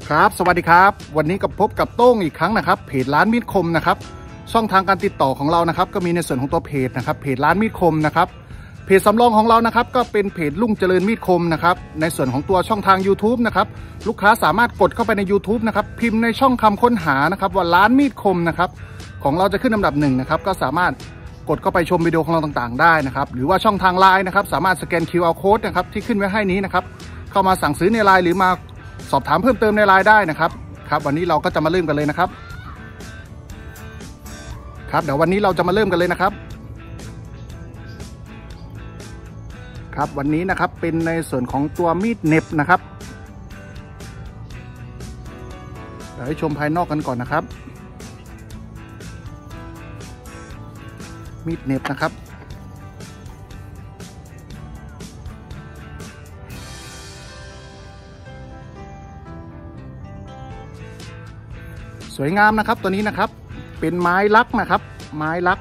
ครับสวัสดีครับวันนี้ก็พบกับโต้งอีกครั้งนะครับเพจร้านมีดคมนะครับช่องทางการติดต่อของเรานะครับก็มีในส่วนของตัวเพจนะครับเพจร้านมีดคมนะครับเพจสำรองของเรานะครับก็เป็นเพจลุ่งเจริญมีดคมนะครับในส่วนของตัวช่องทาง YouTube นะครับลูกค้าสามารถกดเข้าไปใน YouTube นะครับพิมพ์ในช่องคำค้นหานะครับว่าร้านมีดคมนะครับของเราจะขึ้นอันดับ1นะครับก็สามารถกดเข้าไปชมวิดีโอของเราต่างๆได้นะครับหรือว่าช่องทาง LINE นะครับสามารถสแกน QR Code นะครับที่ขึ้นไว้ให้นี้นะครับเข้ามาสั่งซื้อใน LINE หรือมาสอบถามเพิ่มเติมในไลน์ได้นะครับวันนี้เราก็จะมาเริ่มกันเลยนะครับเดี๋ยววันนี้เราจะมาเริ่มกันเลยนะครับวันนี้นะครับเป็นในส่วนของตัวมีดเหน็บนะครับเดี๋ยวให้ชมภายนอกกันก่อนนะครับมีดเหน็บนะครับสวยงามนะครับตัวนี้นะครับเป็นไม้ลักนะครับไม้ลัก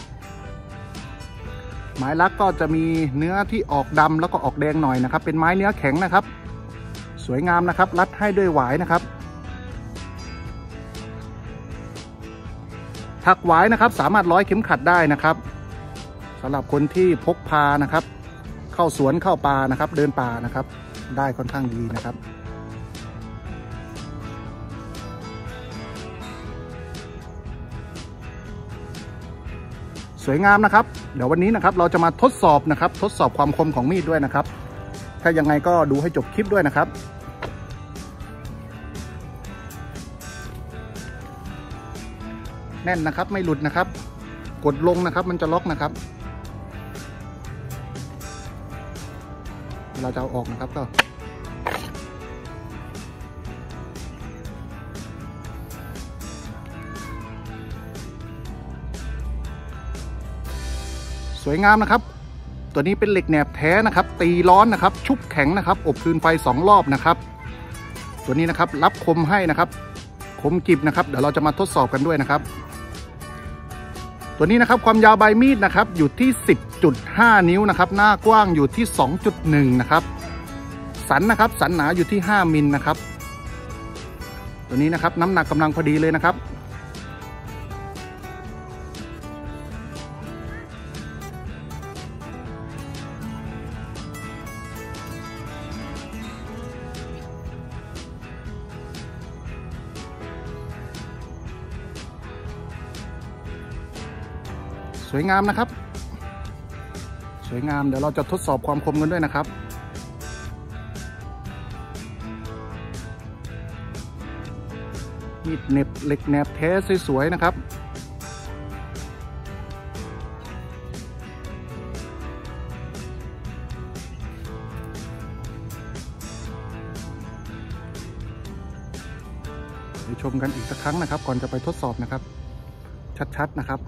ก็จะมีเนื้อที่ออกดำแล้วก็ออกแดงหน่อยนะครับเป็นไม้เนื้อแข็งนะครับสวยงามนะครับรัดให้ด้วยหวายนะครับถักหวายนะครับสามารถร้อยเข็มขัดได้นะครับสำหรับคนที่พกพานะครับเข้าสวนเข้าป่านะครับเดินป่านะครับได้ค่อนข้างดีนะครับสวยงามนะครับเดี๋ยววันนี้นะครับเราจะมาทดสอบความคมของมีดด้วยนะครับถ้ายังไงก็ดูให้จบคลิปด้วยนะครับแน่นนะครับไม่หลุดนะครับกดลงนะครับมันจะล็อกนะครับเราจะเอาออกนะครับก็สวยงามนะครับตัวนี้เป็นเหล็กแหนบแท้นะครับตีร้อนนะครับชุบแข็งนะครับอบฟืนไฟ2 รอบนะครับตัวนี้นะครับรับคมให้นะครับคมกริบนะครับเดี๋ยวเราจะมาทดสอบกันด้วยนะครับตัวนี้นะครับความยาวใบมีดนะครับอยู่ที่ 10.5 นิ้วนะครับหน้ากว้างอยู่ที่ 2.1 นะครับสันหนาอยู่ที่5 มิลนะครับตัวนี้นะครับน้ำหนักกำลังพอดีเลยนะครับสวยงามนะครับสวยงามเดี๋ยวเราจะทดสอบความคมกันด้วยนะครับมีดเหน็บเหล็กแหนบแท้สวยๆนะครับไปชมกันอีกสักครั้งนะครับก่อนจะไปทดสอบนะครับชัดๆนะครับ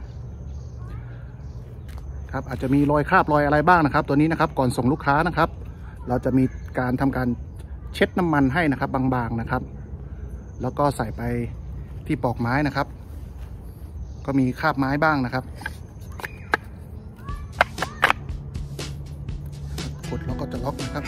อาจจะมีรอยคราบรอยอะไรบ้างนะครับตัวนี้นะครับก่อนส่งลูกค้านะครับเราจะมีการทำการเช็ดน้ำมันให้นะครับบางๆนะครับแล้วก็ใส่ไปที่ปอกไม้นะครับก็มีคราบไม้บ้างนะครับกดแล้วก็จะล็อกนะครับ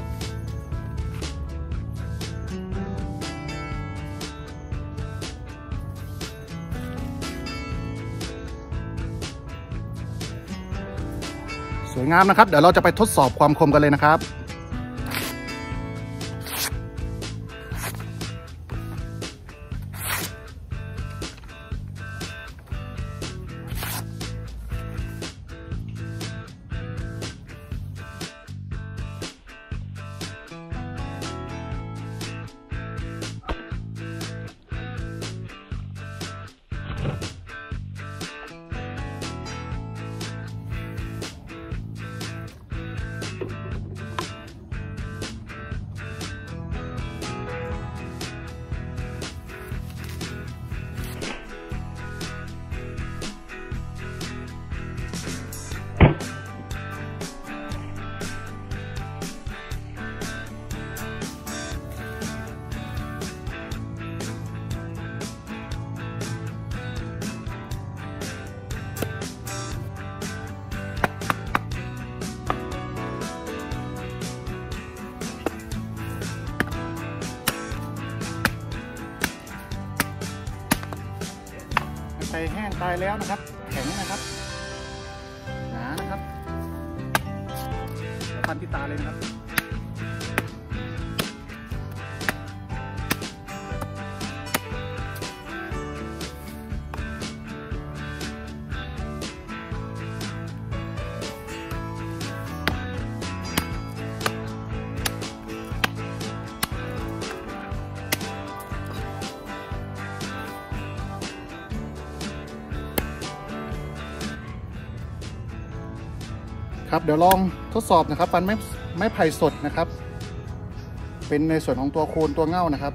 สวยงามนะครับเดี๋ยวเราจะไปทดสอบความคมกันเลยนะครับผ่แห้งตายแล้วนะครับแข็งนะครับหนานะครับฟันที่ตาเลยนะครับครับเดี๋ยวลองทดสอบนะครับฟันไม้ไผ่สดนะครับเป็นในส่วนของตัวโคนตัวเง่านะครับ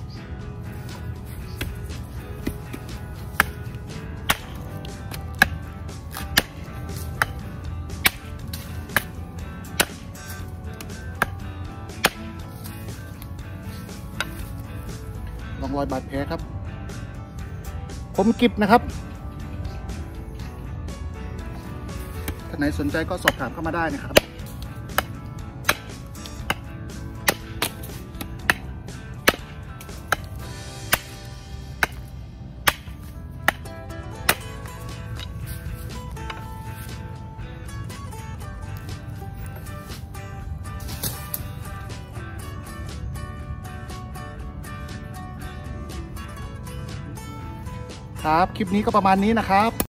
ลองรอยบาดแผลครับคมกริบนะครับท่านไหนสนใจก็สอบถามเข้ามาได้นะครับครับคลิปนี้ก็ประมาณนี้นะครับ